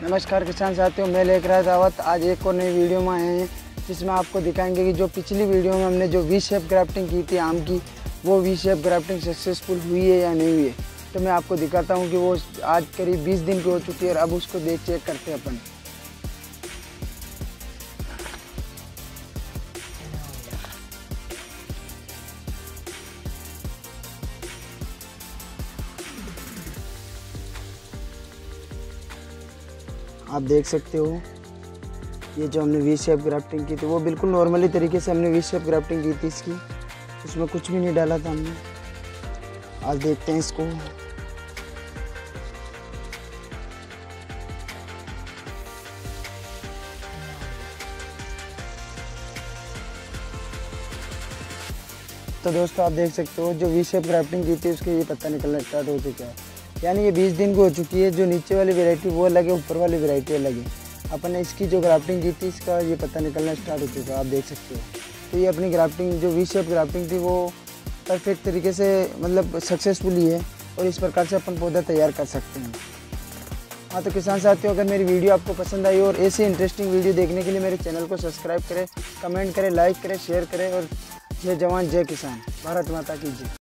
नमस्कार किसान साथियों, मैं लेकर आया दावत आज एक और नई वीडियो में आए हैं जिसमें आपको दिखाएंगे कि जो पिछली वीडियो में हमने जो वी शेप ग्राफ्टिंग की थी आम की, वो वी शेप ग्राफ्टिंग सक्सेसफुल हुई है या नहीं हुई है। तो मैं आपको दिखाता हूं कि वो आज करीब 20 दिन की हो चुकी है और अब उसको चेक करते हैं अपन। आप देख सकते हो ये जो हमने वी शेप ग्राफ्टिंग की थी वो बिल्कुल नॉर्मली तरीके से हमने वी शेप ग्राफ्टिंग की थी इसकी, उसमें कुछ भी नहीं डाला था हमने। आज देखते हैं इसको। तो दोस्तों आप देख सकते हो जो वी शेप ग्राफ्टिंग की थी उसके ये पत्ता निकलना स्टार्ट हो चुका है, यानी ये 20 दिन की हो चुकी है। जो नीचे वाली वैरायटी वो अलग है, ऊपर वाली वैरायटी अलग है। अपन ने इसकी जो ग्राफ्टिंग की थी इसका ये पत्ता निकलना स्टार्ट हो चुका है, आप देख सकते हो। तो ये अपनी ग्राफ्टिंग जो वी शेप ग्राफ्टिंग थी वो परफेक्ट तरीके से मतलब सक्सेसफुली है और इस प्रकार से अपन पौधा तैयार कर सकते हैं। हाँ तो किसान साथियों, अगर मेरी वीडियो आपको पसंद आई और ऐसी इंटरेस्टिंग वीडियो देखने के लिए मेरे चैनल को सब्सक्राइब करें, कमेंट करें, लाइक करें, शेयर करें और जय जवान जय किसान, भारत माता की जय।